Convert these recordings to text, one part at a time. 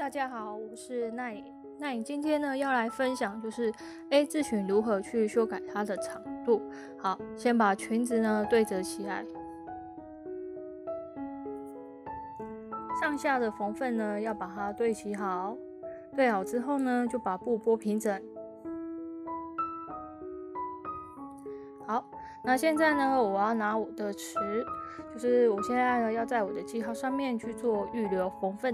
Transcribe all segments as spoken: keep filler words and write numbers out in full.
家好，我是奈影。那你今天呢要来分享就是 A 字裙如何去修改它的长度。好，先把裙子呢对折起来，上下的缝份呢要把它对齐好。对好之后呢，就把布拨平整。好，那现在呢，我要拿我的尺，就是我现在呢要在我的记号上面去做预留缝份。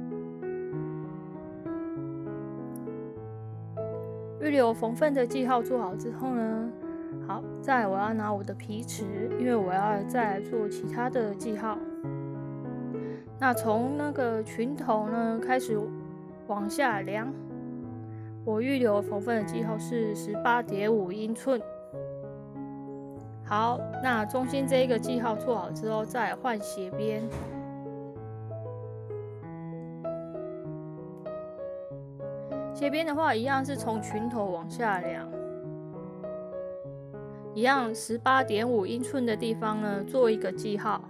预留缝份的记号做好之后呢，好，再来我要拿我的皮尺，因为我要再来做其他的记号。那从那个裙头呢开始往下量，我预留缝份的记号是 十八点五英寸。好，那中心这一个记号做好之后，再来换斜边。斜边的话，一样是从裙头往下量，一样 十八点五英寸的地方呢，做一个记号。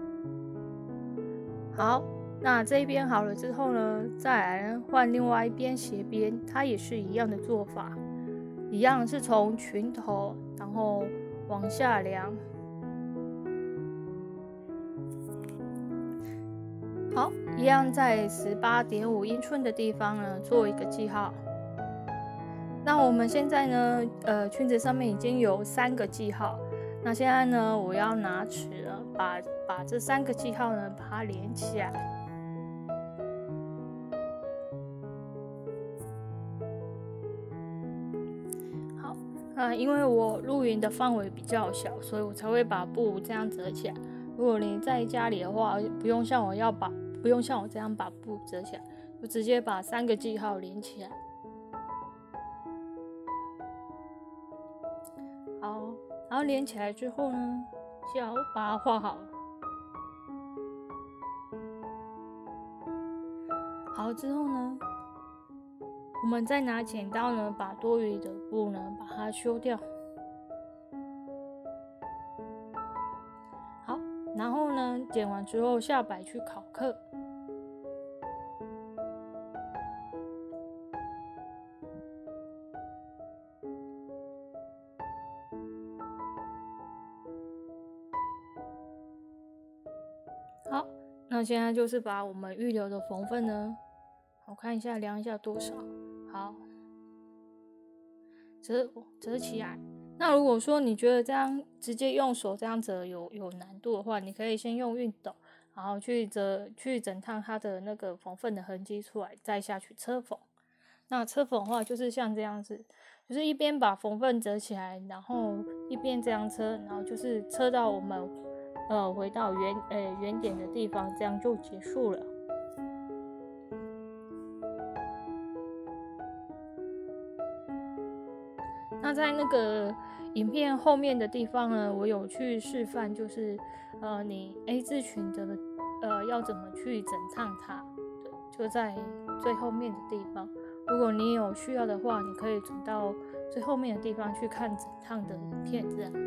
好，那这一边好了之后呢，再来换另外一边斜边，它也是一样的做法，一样是从裙头，然后往下量。好，一样在 十八点五英寸的地方呢做一个记号。那我们现在呢，呃，裙子上面已经有三个记号。那现在呢，我要拿尺了，把把这三个记号呢把它连起来。好，那因为我录影的范围比较小，所以我才会把布这样折起来。如果你在家里的话，不用像我要把不用像我这样把布折起来，就直接把三个记号连起来。好，然后连起来之后呢，就要把它画好。好之后呢，我们再拿剪刀呢，把多余的布呢把它修掉。好，然后呢，剪完之后下摆去拷刻。好，那现在就是把我们预留的缝份呢，我看一下量一下多少。好，折折起来。那如果说你觉得这样直接用手这样折有有难度的话，你可以先用熨斗，然后去折去整烫它的那个缝份的痕迹出来，再下去车缝。那车缝的话就是像这样子，就是一边把缝份折起来，然后一边这样车，然后就是车到我们呃回到原呃原点的地方，这样就结束了。那在那个影片后面的地方呢，我有去示范，就是呃你 A 字裙的呃要怎么去整烫它，对，就在最后面的地方。如果你有需要的话，你可以转到最后面的地方去看整烫的影片，这样。